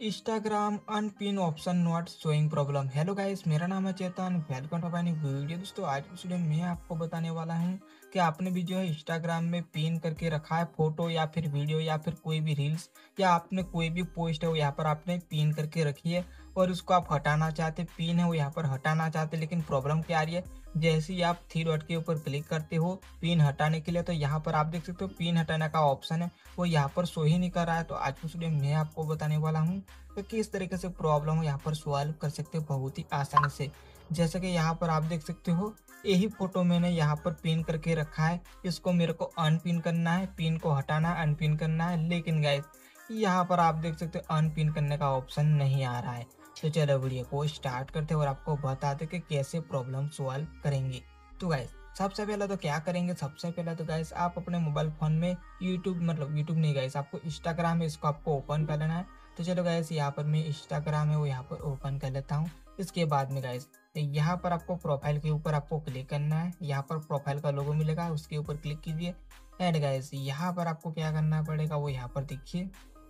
Instagram unpin option not showing problem. Hello guys, मेरा नाम है Chetan. Welcome to my new video. दोस्तों, आज की वीडियो में आपको बताने वाला हूं कि आपने भी जो है इंस्टाग्राम में पिन करके रखा है फोटो या फिर वीडियो या फिर कोई भी रील्स या आपने कोई भी पोस्ट है वो यहाँ पर आपने पिन करके रखी है और उसको आप हटाना चाहते, पिन है वो यहाँ पर हटाना चाहते, लेकिन प्रॉब्लम क्या आ रही है। जैसे ही आप थ्री डॉट के ऊपर क्लिक करते हो पिन हटाने के लिए, तो यहाँ पर आप देख सकते हो पिन हटाने का ऑप्शन है वो यहाँ पर शो ही नहीं कर रहा है। तो आज की वीडियो में मैं आपको बताने वाला हूँ तो किस तरीके से प्रॉब्लम यहाँ पर सॉल्व कर सकते हो बहुत ही आसानी से। जैसे कि यहाँ पर आप देख सकते हो यही फोटो मैंने यहाँ पर पिन करके रखा है, इसको मेरे को अनपिन करना है, पिन को हटाना है, अनपिन करना है। लेकिन गाइस यहाँ पर आप देख सकते हो अनपिन करने का ऑप्शन नहीं आ रहा है। तो चलो वीडियो को स्टार्ट करते हैं और आपको बताते कि कैसे प्रॉब्लम सॉल्व करेंगे। तो गाइस सबसे पहले तो क्या करेंगे, सबसे पहले तो गाइस आप अपने मोबाइल फोन में यूट्यूब नहीं गाइस, आपको इंस्टाग्राम है इसको आपको ओपन कर लेना है। तो चलो गाइस यहाँ पर मैं इंस्टाग्राम है वो यहाँ पर ओपन कर लेता हूँ। इसके बाद में गाइस यहाँ पर आपको प्रोफाइल के ऊपर आपको क्लिक करना है। यहाँ पर प्रोफाइल का लोगो मिलेगा, उसके ऊपर क्लिक कीजिए। एंड गाइस यहाँ पर आपको क्या करना पड़ेगा वो यहाँ पर देखिए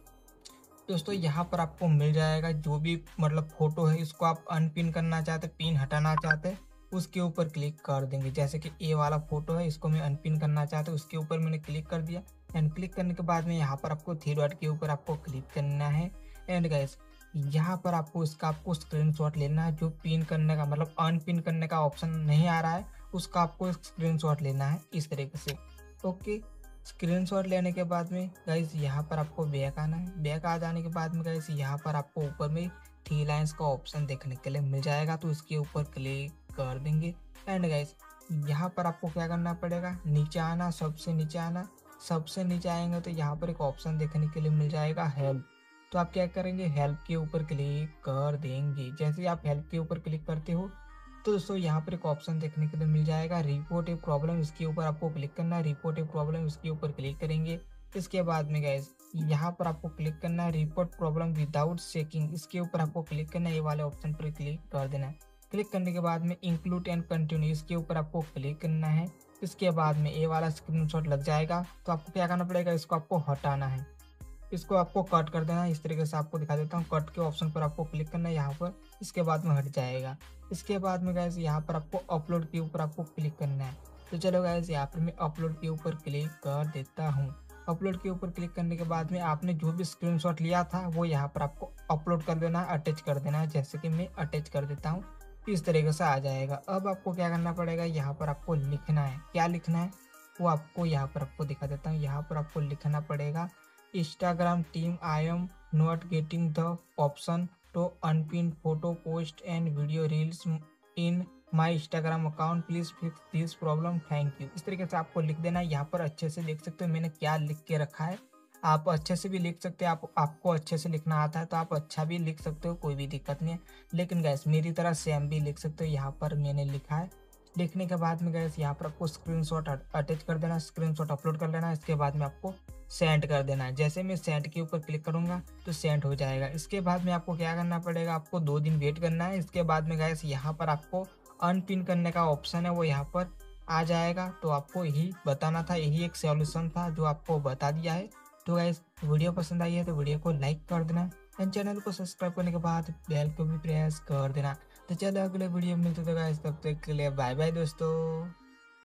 दोस्तों, यहाँ पर आपको मिल जाएगा जो भी फोटो है, इसको आप अनपिन करना चाहते, पिन हटाना चाहते, उसके ऊपर क्लिक कर देंगे। जैसे कि ये वाला फोटो है, इसको मैं अनपिन करना चाहता हूँ, उसके ऊपर मैंने क्लिक कर दिया। एंड क्लिक करने के बाद में यहाँ पर आपको थ्री डॉट के ऊपर आपको क्लिक करना है। एंड गाइस यहाँ पर आपको स्क्रीनशॉट लेना है। जो पिन करने का अनपिन करने का ऑप्शन नहीं आ रहा है उसका आपको स्क्रीनशॉट लेना है इस तरीके से। ओके, स्क्रीनशॉट लेने के बाद में गाइस यहाँ पर आपको बैक आना है। बैक आ जाने के बाद में गाइस यहाँ पर आपको ऊपर में थ्री लाइंस का ऑप्शन देखने के लिए मिल जाएगा, तो इसके ऊपर क्लिक कर देंगे। एंड गाइस यहाँ पर आपको क्या करना पड़ेगा, नीचे आना, सबसे नीचे आना। सबसे नीचे आएंगे तो यहाँ पर एक ऑप्शन देखने के लिए मिल जाएगा हेल्प। तो आप क्या करेंगे, हेल्प के ऊपर क्लिक कर देंगे। जैसे ही आप हेल्प के ऊपर क्लिक करते हो तो दोस्तों यहाँ पर एक ऑप्शन देखने के लिए मिल जाएगा रिपोर्ट ए प्रॉब्लम, इसके ऊपर आपको क्लिक करना है। रिपोर्ट ए प्रॉब्लम इसके ऊपर क्लिक करेंगे। इसके बाद में गाइस यहाँ पर आपको क्लिक करना है रिपोर्ट प्रॉब्लम विदाउट चेकिंग, इसके ऊपर आपको क्लिक करना है, ये वाले ऑप्शन पर क्लिक कर देना है। क्लिक करने के बाद में इंक्लूड एंड कंटिन्यू, इसके ऊपर आपको क्लिक करना है। इसके बाद में ये वाला स्क्रीनशॉट लग जाएगा, तो आपको क्या करना पड़ेगा, इसको आपको हटाना है, इसको आपको कट कर देना है। इस तरीके से आपको दिखा देता हूँ, कट के ऑप्शन पर आपको क्लिक करना है यहाँ पर, इसके बाद में हट जाएगा। इसके बाद में गाइस यहाँ पर आपको अपलोड के ऊपर आपको क्लिक करना है। तो चलो गाइस यहाँ पर मैं अपलोड के ऊपर क्लिक कर देता हूँ। अपलोड के ऊपर क्लिक करने के बाद में आपने जो भी स्क्रीनशॉट लिया था वो यहाँ पर आपको अपलोड कर देना है, अटैच कर देना है। जैसे कि मैं अटैच कर देता हूँ, इस तरीके से आ जाएगा। अब आपको क्या करना पड़ेगा, यहाँ पर आपको लिखना है। क्या लिखना है वो आपको यहाँ पर आपको दिखा देता हूँ। यहाँ पर आपको लिखना पड़ेगा Instagram team, I am not getting the option to unpin photo post and video reels in my Instagram account, please fix this problem, thank you. इस तरीके से आपको लिख देना है। यहाँ पर अच्छे से लिख सकते हो मैंने क्या लिख के रखा है। आप अच्छे से भी लिख सकते हैं, आपको अच्छे से लिखना आता है तो आप अच्छा भी लिख सकते हो, कोई भी दिक्कत नहीं है। लेकिन गैस मेरी तरह सेम भी लिख सकते हो। यहाँ पर मैंने लिखा है। लिखने के बाद में गैस यहाँ पर आपको स्क्रीनशॉट अटैच कर देना, स्क्रीनशॉट अपलोड कर लेना। इसके बाद में आपको सेंड कर देना है। जैसे मैं सेंड के ऊपर क्लिक करूंगा तो सेंड हो जाएगा। इसके बाद में आपको क्या करना पड़ेगा, आपको 2 दिन वेट करना है। इसके बाद में गाइस यहाँ पर आपको अनपिन करने का ऑप्शन है वो यहाँ पर आ जाएगा। तो आपको यही बताना था, यही एक सॉल्यूशन था जो आपको बता दिया है। तो गाइस वीडियो पसंद आई है तो वीडियो को लाइक कर देना एंड चैनल को सब्सक्राइब करने के बाद बेल को भी प्रेस कर देना। तो चलो अगले वीडियो में मिलते हैं गाइस, तब तक के लिए बाय बाय दोस्तों।